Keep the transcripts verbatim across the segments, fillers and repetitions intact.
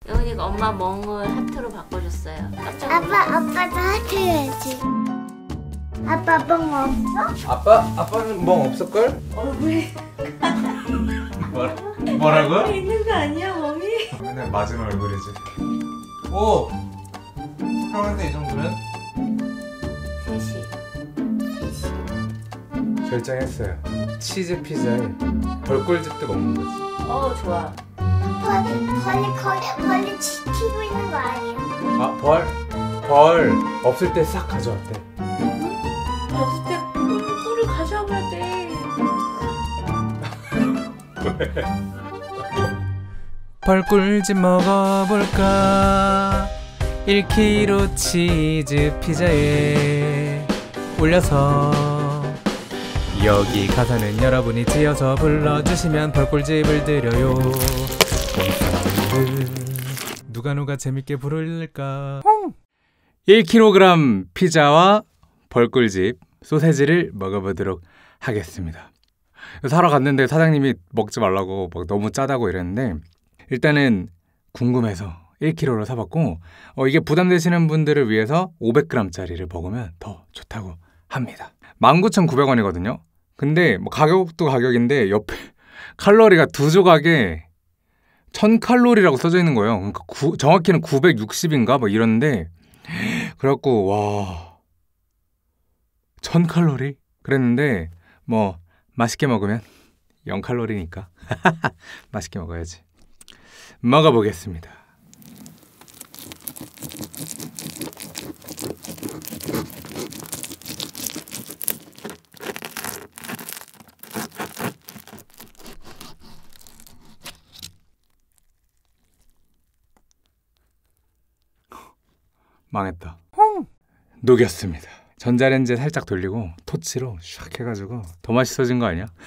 영훈이가 엄마 멍을 하트로 바꿔줬어요. 깜짝 아빠, 아빠도 하트 해야지. 아빠 멍 없어? 아빠? 아빠는 멍 없을걸? 얼굴에 뭐, 뭐라고? 있는 거 아니야 멍이? 맨날 맞은 얼굴이지. 오! 그런데 이 정도면? 셋이 결정했어요. 치즈 피자에 벌꿀즙도 먹는 거지. 어 좋아. 벌, 벌이 거기, 벌이 지키고 있는 거 아니야? 아, 벌? 벌 없을 때 싹 가져왔대. 없을 때 꿀, 꿀을 가져와야 돼. 벌꿀집 먹어볼까? 일 킬로그램 치즈 피자에 올려서 여기 가사는 여러분이 지어서 불러주시면 벌꿀집을 드려요. 누가 누가 재밌게 부를까? 일 킬로그램 피자와 벌꿀집 소세지를 먹어보도록 하겠습니다. 사러 갔는데 사장님이 먹지 말라고 막 너무 짜다고 이랬는데 일단은 궁금해서 일 킬로그램로 사봤고 어, 이게 부담되시는 분들을 위해서 오백 그램짜리를 먹으면 더 좋다고 합니다. 만 구천구백 원이거든요. 근데 뭐 가격도 가격인데 옆에 칼로리가 두 조각에 천 칼로리라고 써져 있는 거예요. 그러니까 구, 정확히는 구백육십인가 뭐 이런데 그래갖고 와 천 칼로리? 그랬는데 뭐 맛있게 먹으면 영 칼로리니까 맛있게 먹어야지. 먹어보겠습니다. 망했다. 녹였습니다. 전자레인지에 살짝 돌리고 토치로 샥 해가지고 더 맛있어진 거 아니야?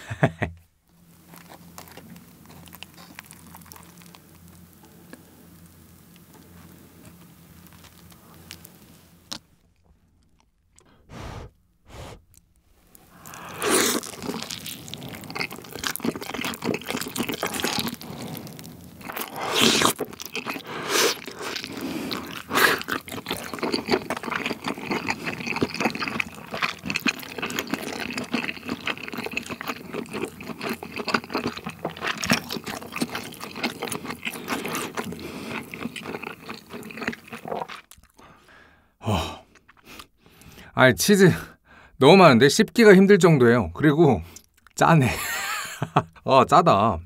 아니 치즈 너무 많은데 씹기가 힘들 정도예요. 그리고 짜네. 아 짜다.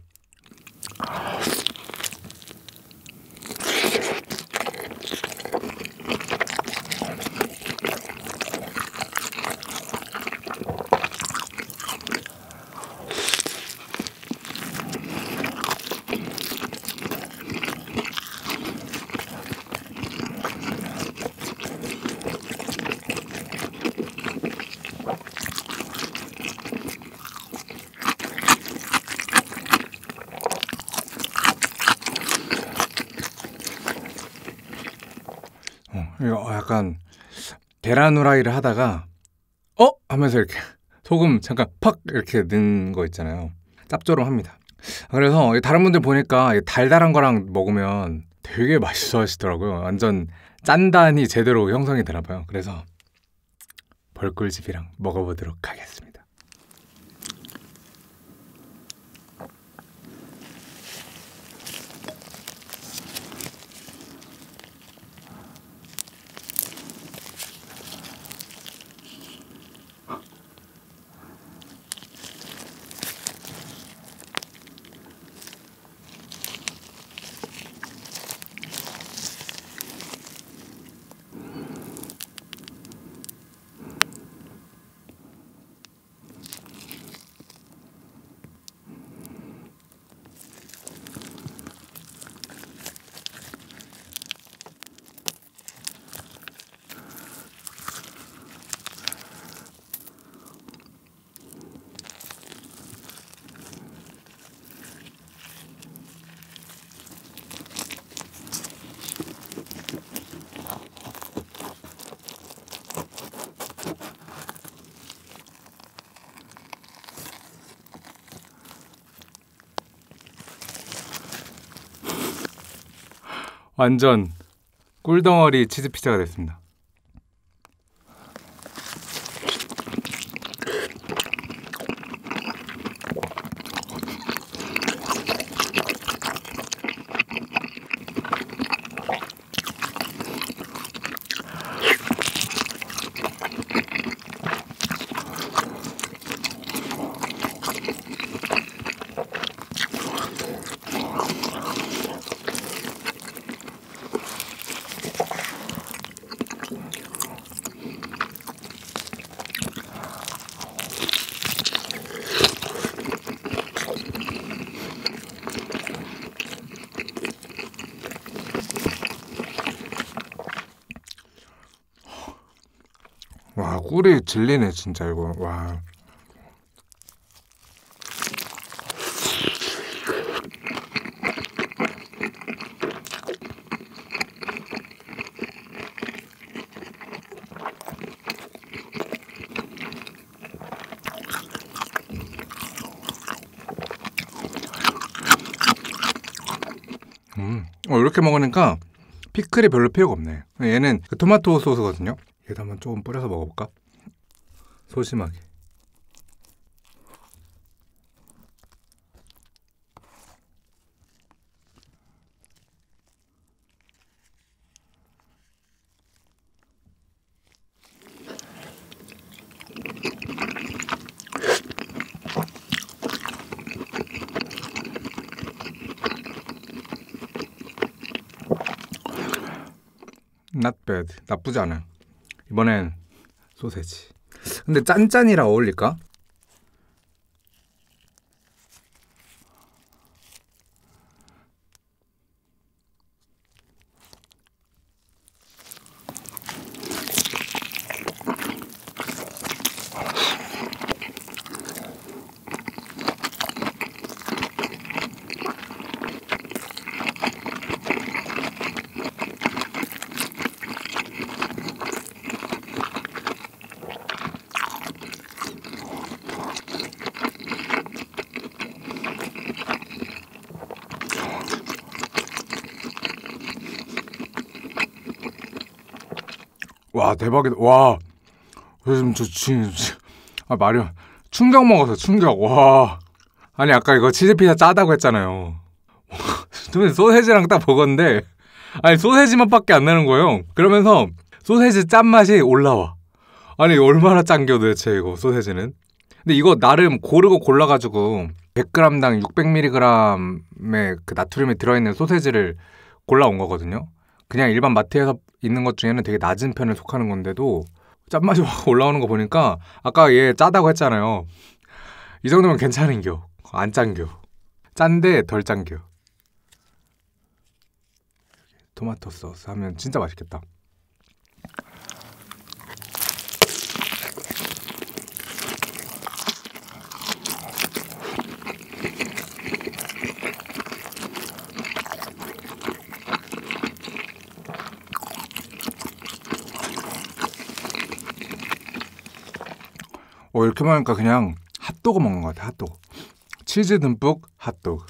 이거 약간 계란 후라이를 하다가 어? 하면서 이렇게 소금 잠깐 팍 이렇게 넣은 거 있잖아요. 짭조름합니다. 그래서 다른 분들 보니까 달달한 거랑 먹으면 되게 맛있어 하시더라고요. 완전 짠단이 제대로 형성이 되나 봐요. 그래서 벌꿀집이랑 먹어보도록 하겠습니다. 완전 꿀덩어리 치즈 피자가 됐습니다. 와, 꿀이 질리네 진짜 이거. 와. 음, 어, 이렇게 먹으니까 피클이 별로 필요가 없네. 얘는 그 토마토 소스거든요. 얘도 한번 조금 뿌려서 먹어볼까? 소심하게. Not bad. 나쁘지 않아요. 이번엔 소세지. 근데 짠짠이라 어울릴까? 와, 대박이다. 와, 요즘 저 진짜 아 말이 충격 먹었어. 충격. 와, 아니 아까 이거 치즈 피자 짜다고 했잖아요. 근데 소세지랑 딱 먹었는데 아니 소세지 맛밖에 안 나는 거예요. 그러면서 소세지 짠맛이 올라와. 아니 얼마나 짠겨 도대체 이거 소세지는. 근데 이거 나름 고르고 골라가지고 백 그램당 육백 밀리그램의 그 나트륨이 들어있는 소세지를 골라온 거거든요. 그냥 일반 마트에서 있는 것 중에는 되게 낮은 편에 속하는 건데도 짠맛이 확 올라오는 거 보니까 아까 얘 짜다고 했잖아요. 이 정도면 괜찮은겨. 안 짠겨. 짠데 덜 짠겨. 토마토 소스 하면 진짜 맛있겠다. 어, 이렇게 먹으니까 그냥 핫도그 먹는 것 같아. 핫도그. 치즈 듬뿍 핫도그.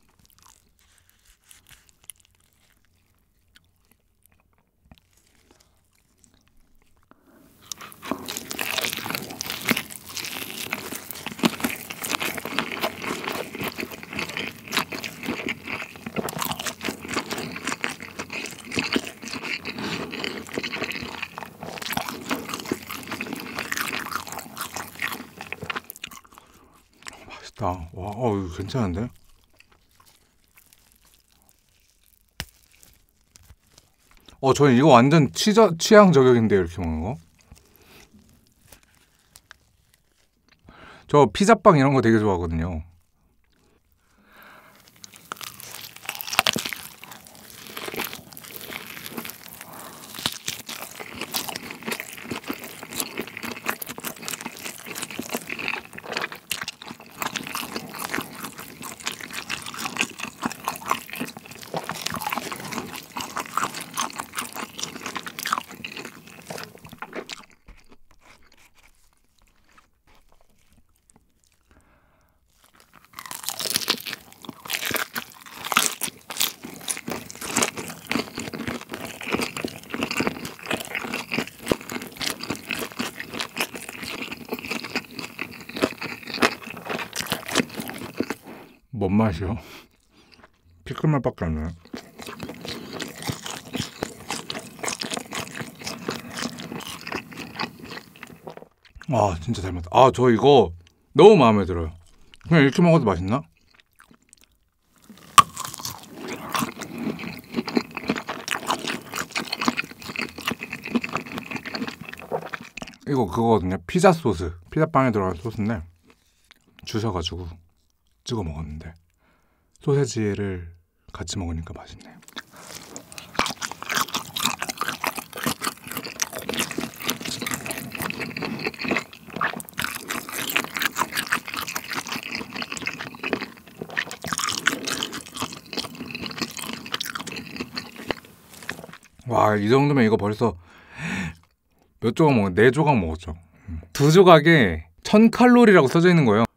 맛있다. 와, 어, 이거 괜찮은데? 어, 저는 이거 완전 취저, 취향 저격인데 이렇게 먹는 거? 저 피자빵 이런 거 되게 좋아하거든요. 뭔 맛이요? 피클 맛밖에 안 나요. 아 진짜 잘 맞다. 아 저 이거 너무 마음에 들어요. 그냥 이렇게 먹어도 맛있나? 이거 그거거든요. 피자 소스. 피자빵에 들어간 소스인데 주셔가지고 찍어 먹었는데 소세지를 같이 먹으니까 맛있네요. 와, 이 정도면 이거 벌써 몇 조각 먹었, 네 조각 먹었죠. 두 조각에 천 칼로리라고 써져 있는 거예요.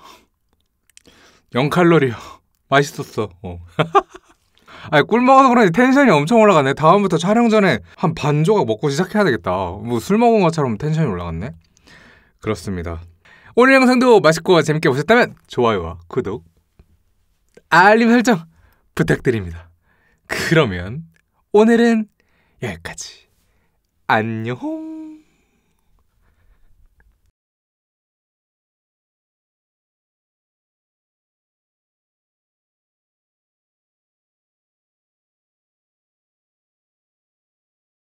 영 칼로리요. 맛있었어. 어. 아니, 꿀 먹어서 그런지 텐션이 엄청 올라가네. 다음부터 촬영 전에 한 반 조각 먹고 시작해야 되겠다. 뭐 술 먹은 것처럼 텐션이 올라갔네. 그렇습니다. 오늘 영상도 맛있고 재밌게 보셨다면 좋아요와 구독, 알림 설정 부탁드립니다. 그러면 오늘은 여기까지. 안녕.